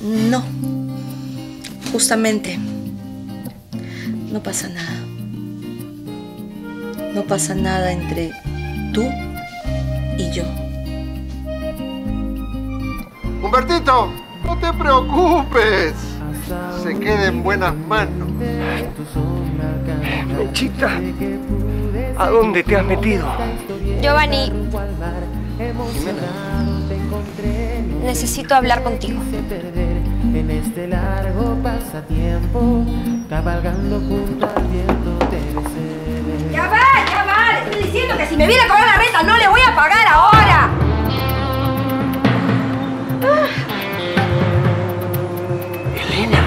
No. Justamente. No pasa nada. No pasa nada entre tú y yo. Humbertito, no te preocupes. Se queda en buenas manos. Mechita, ¿a dónde te has metido? Giovanni, necesito hablar contigo. En este largo pasatiempo, cabalgando junto al viento te deseo. ¡Ya va! Le estoy diciendo que si me viene a cobrar la renta no le voy a pagar ahora. Elena.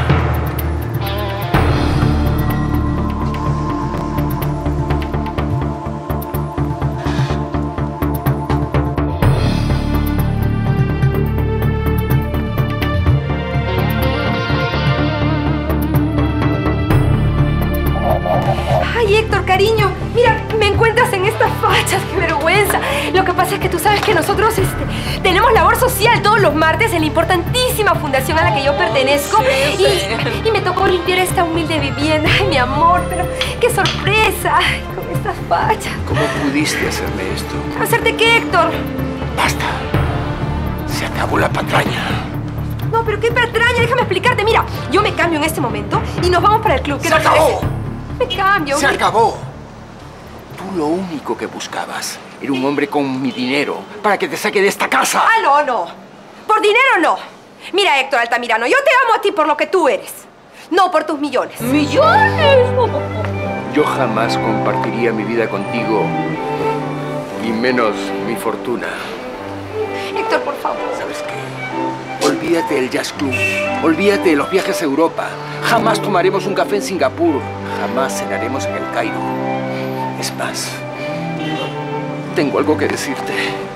Ay, Héctor, cariño, mira, me encuentras en estas fachas, qué vergüenza. Lo que pasa es que tú sabes que nosotros tenemos labor social todos los martes en la importantísima fundación a la que yo pertenezco. Y me tocó limpiar esta humilde vivienda. Ay, mi amor, pero qué sorpresa. Ay, con estas fachas. ¿Cómo pudiste hacerme esto? ¿Hacerte qué, Héctor? Basta. Se acabó la patraña. No, pero qué patraña, déjame explicarte. Mira, yo me cambio en este momento y nos vamos para el club. ¿Qué ¡Se te parece? acabó! Me cambio. ¡Se acabó! Tú lo único que buscabas era un hombre con mi dinero para que te saque de esta casa. Ah, no. Por dinero no. Mira, Héctor Altamirano, yo te amo a ti por lo que tú eres. No por tus millones. ¿Millones? Yo jamás compartiría mi vida contigo y menos mi fortuna. Héctor, por favor. ¿Sabes qué? Olvídate del jazz club. Olvídate de los viajes a Europa. Jamás tomaremos un café en Singapur. Jamás cenaremos en el Cairo. Es más, tengo algo que decirte.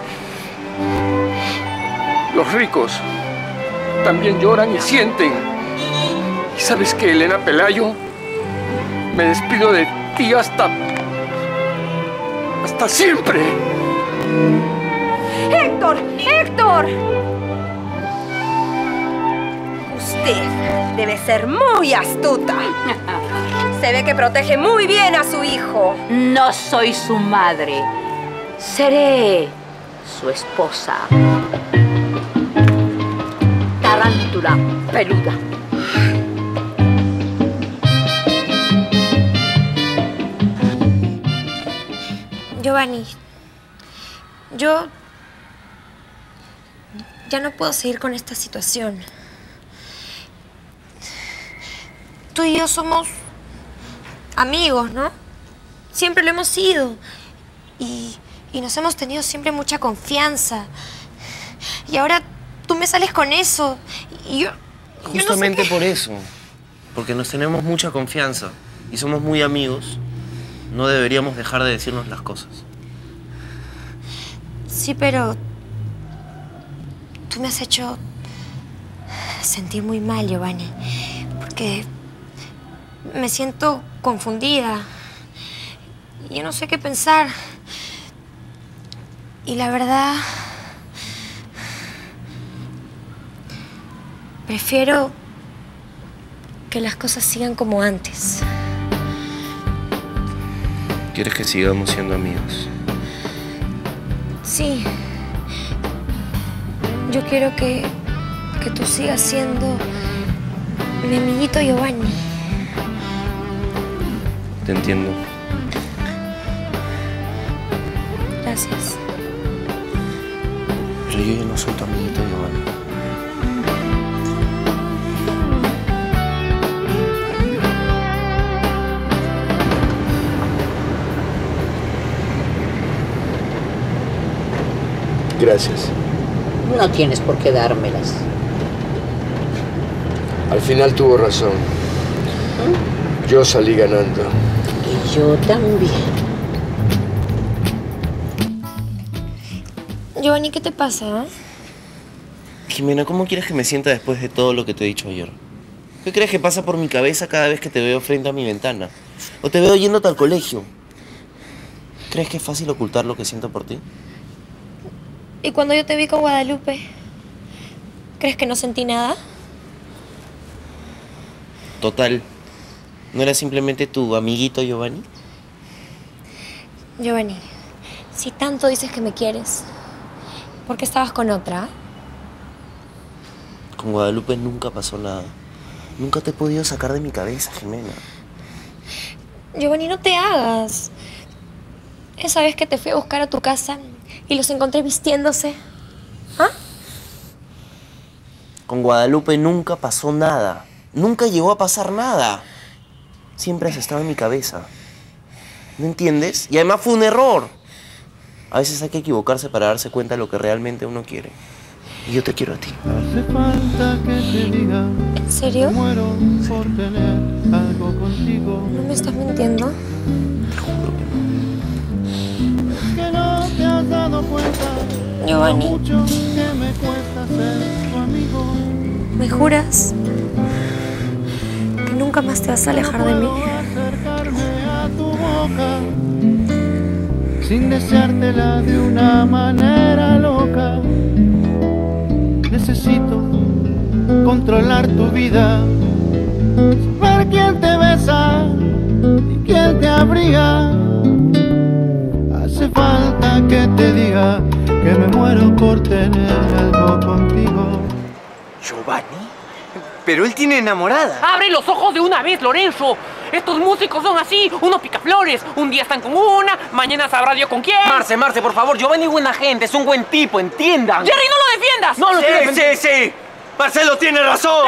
Los ricos también lloran y sienten. ¿Y sabes qué, Elena Pelayo? Me despido de ti hasta siempre. ¡Héctor! Usted debe ser muy astuta. Se ve que protege muy bien a su hijo. No soy su madre. Seré su esposa. Tarántula peluda. Giovanni, yo ya no puedo seguir con esta situación. Tú y yo somos amigos, ¿no? Siempre lo hemos sido. Y nos hemos tenido siempre mucha confianza. Y ahora tú me sales con eso. Y yo Justamente no sé qué... por eso. Porque nos tenemos mucha confianza y somos muy amigos. No deberíamos dejar de decirnos las cosas. Sí, pero tú me has hecho sentir muy mal, Giovanni. Porque me siento confundida. Yo no sé qué pensar. Y la verdad... prefiero que las cosas sigan como antes. ¿Quieres que sigamos siendo amigos? Sí. Yo quiero que tú sigas siendo mi amiguito Giovanni. Te entiendo. Gracias. Pero yo ya no soy tu amiguito Giovanni. Gracias. No tienes por qué dármelas. Al final tuvo razón. Yo salí ganando. Y yo también. Giovanni, ¿qué te pasa? Jimena, ¿cómo quieres que me sienta después de todo lo que te he dicho ayer? ¿Qué crees que pasa por mi cabeza cada vez que te veo frente a mi ventana? ¿O te veo yéndote al colegio? ¿Crees que es fácil ocultar lo que siento por ti? ¿Y cuando yo te vi con Guadalupe? ¿Crees que no sentí nada? Total, ¿no era simplemente tu amiguito Giovanni? Giovanni, si tanto dices que me quieres, ¿por qué estabas con otra? Con Guadalupe nunca pasó nada. Nunca te he podido sacar de mi cabeza, Jimena. Giovanni, no te hagas. Esa vez que te fui a buscar a tu casa y los encontré vistiéndose. ¿Ah? Con Guadalupe nunca pasó nada. Nunca llegó a pasar nada. Siempre has estado en mi cabeza. ¿No entiendes? Y además fue un error. A veces hay que equivocarse para darse cuenta de lo que realmente uno quiere. Y yo te quiero a ti. Hace falta que te diga. ¿En serio? Muero por tener algo contigo. ¿No me estás mintiendo? Te juro que no. Es que no te has dado cuenta. Giovanni. Lo mucho que me cuesta ser tu amigo. ¿Me juras que nunca más te vas a alejar de mí? No puedo acercarme a tu boca sin deseártela de una manera loca. Necesito controlar tu vida, saber quién te besa y quién te abriga. Hace falta que te diga que me muero por tener algo contigo. ¿Giovanni? Pero él tiene enamorada. ¡Abre los ojos de una vez, Lorenzo! Estos músicos son así, unos picaflores. Un día están con una, mañana sabrá Dios con quién. Marce, por favor, Giovanni es buena gente, es un buen tipo, entiendan. ¡Jerry, no lo defiendas! No lo estoy defendiendo. Sí. Marcelo tiene razón.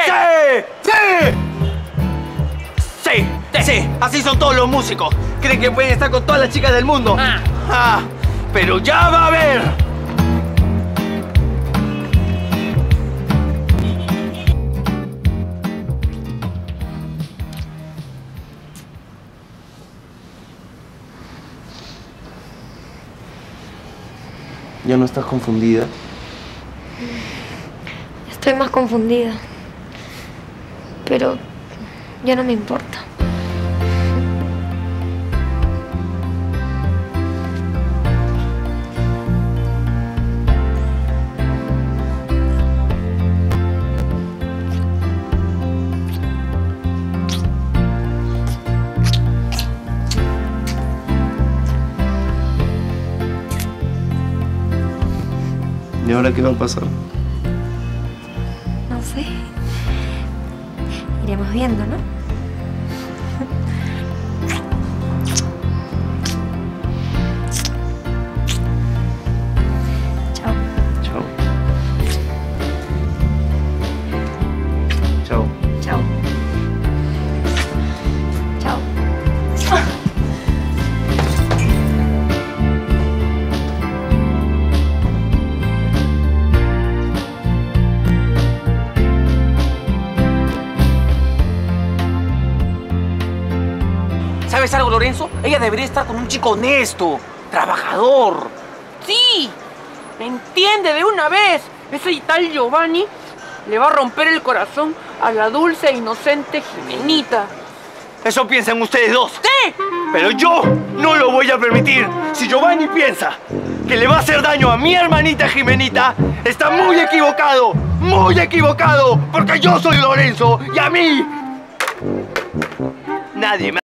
Sí. Así son todos los músicos. Creen que pueden estar con todas las chicas del mundo. Pero ya va a ver. ¿Ya no estás confundida? Estoy más confundida. Pero ya no me importa. ¿Y ahora qué va a pasar? No sé. Iremos viendo, ¿no? Chao. Chao. Chao. Chao. ¿Sabes algo, Lorenzo? Ella debería estar con un chico honesto, trabajador. ¡Sí! ¿Me entiende de una vez? Ese tal Giovanni le va a romper el corazón a la dulce e inocente Jimenita. Eso piensan ustedes dos. ¡Sí! Pero yo no lo voy a permitir. Si Giovanni piensa que le va a hacer daño a mi hermanita Jimenita, está muy equivocado. Muy equivocado. Porque yo soy Lorenzo y a mí nadie me